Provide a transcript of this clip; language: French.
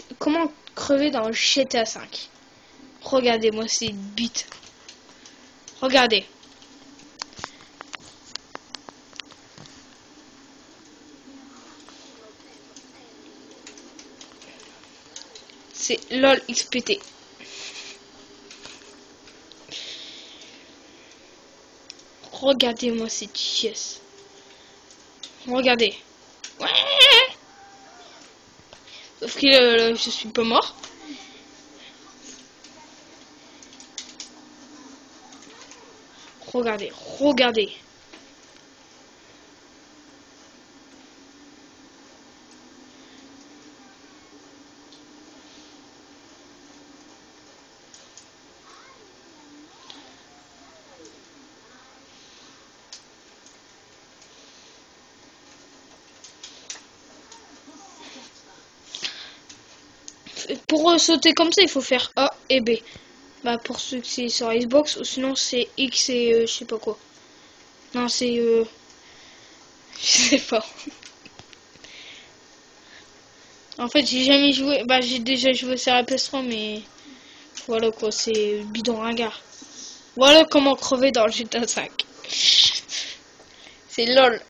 comment crever dans GTA 5. Regardez-moi ces bits. Regardez. C'est LOL XPT. Regardez-moi cette chiesse. Regardez. Ouais. Sauf que je suis pas mort. Regardez, regardez. Pour sauter comme ça, il faut faire A et B. Bah pour ceux qui c'est sur Xbox, ou sinon c'est X et je sais pas quoi. Non, c'est je sais pas. En fait, j'ai jamais joué. Bah j'ai déjà joué sur la PS3, mais voilà quoi, c'est bidon ringard. Voilà comment crever dans le GTA 5. C'est LOL.